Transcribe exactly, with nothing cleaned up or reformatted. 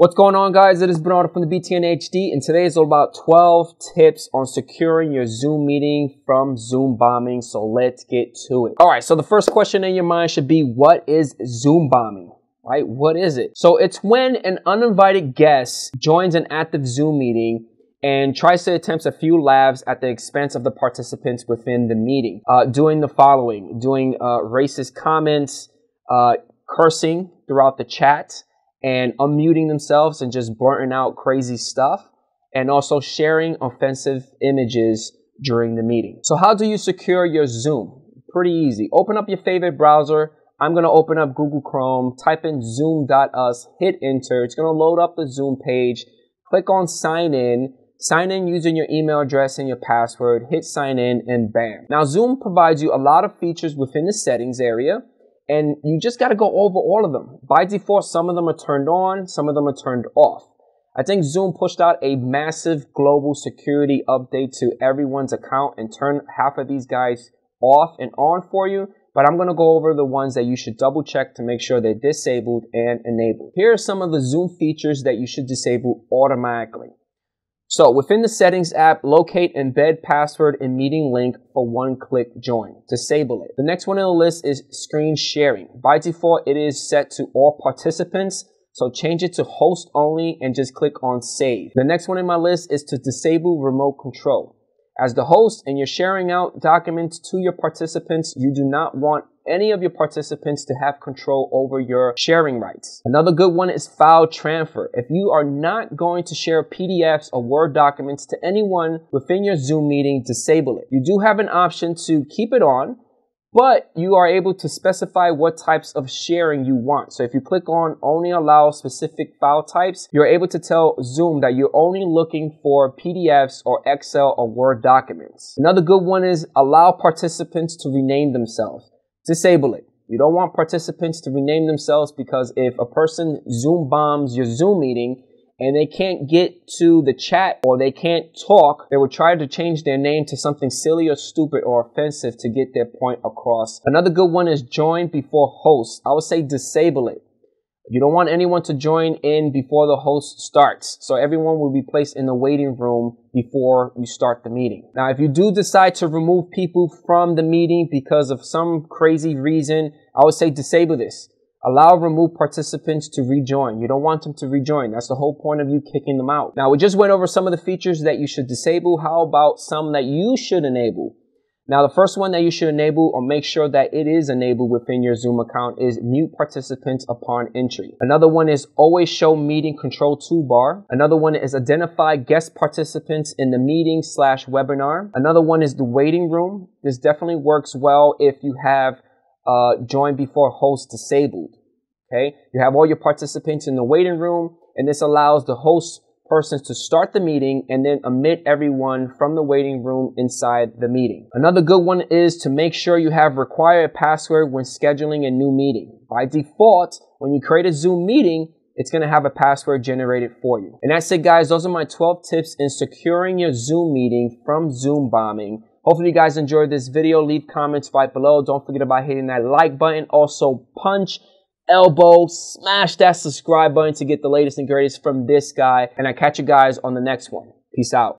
What's going on, guys? It is Bernardo from the B T N H D, and today is all about twelve tips on securing your Zoom meeting from Zoombombing. So let's get to it. All right, so the first question in your mind should be, what is Zoombombing? Right? What is it? So it's when an uninvited guest joins an active Zoom meeting and tries to attempt a few laughs at the expense of the participants within the meeting, uh, doing the following: doing uh, racist comments, uh, cursing throughout the chat, and unmuting themselves and just blurting out crazy stuff, and also sharing offensive images during the meeting. So how do you secure your Zoom? Pretty easy. Open up your favorite browser. I'm going to open up Google Chrome, type in zoom dot us, hit enter. It's going to load up the Zoom page. Click on sign in. Sign in using your email address and your password. Hit sign in, and bam. Now, Zoom provides you a lot of features within the settings area, and you just got to go over all of them. By default, some of them are turned on, some of them are turned off. I think Zoom pushed out a massive global security update to everyone's account and turned half of these guys off and on for you. But I'm going to go over the ones that you should double check to make sure they're disabled and enabled. Here are some of the Zoom features that you should disable automatically. So within the settings app, locate embed password and meeting link for one-click join. Disable it. The next one on the list is screen sharing. By default, it is set to all participants. So change it to host only and just click on save. The next one in my list is to disable remote control. As the host and you're sharing out documents to your participants, you do not want any of your participants to have control over your sharing rights. Another good one is file transfer. If you are not going to share P D Fs or Word documents to anyone within your Zoom meeting, disable it. You do have an option to keep it on, but you are able to specify what types of sharing you want. So if you click on only allow specific file types, you're able to tell Zoom that you're only looking for P D Fs or Excel or Word documents. Another good one is allow participants to rename themselves. Disable it. You don't want participants to rename themselves, because if a person Zoom bombs your Zoom meeting and they can't get to the chat or they can't talk, they will try to change their name to something silly or stupid or offensive to get their point across. Another good one is join before host. I would say disable it. You don't want anyone to join in before the host starts. So everyone will be placed in the waiting room before you start the meeting. Now, if you do decide to remove people from the meeting because of some crazy reason, I would say disable this. Allow remove participants to rejoin. You don't want them to rejoin. That's the whole point of you kicking them out. Now, we just went over some of the features that you should disable. How about some that you should enable? Now, the first one that you should enable, or make sure that it is enabled within your Zoom account, is mute participants upon entry. Another one is always show meeting control toolbar. Another one is identify guest participants in the meeting slash webinar. Another one is the waiting room. This definitely works well if you have uh, join before host disabled. Okay, you have all your participants in the waiting room, and this allows the host persons to start the meeting and then omit everyone from the waiting room inside the meeting. Another good one is to make sure you have required password when scheduling a new meeting. By default, when you create a Zoom meeting, it's going to have a password generated for you. And that's it, guys. Those are my twelve tips in securing your Zoom meeting from Zoombombing. Hopefully you guys enjoyed this video. Leave comments right below. Don't forget about hitting that like button. Also, punch, elbow, smash that subscribe button to get the latest and greatest from this guy. And I catch you guys on the next one. Peace out.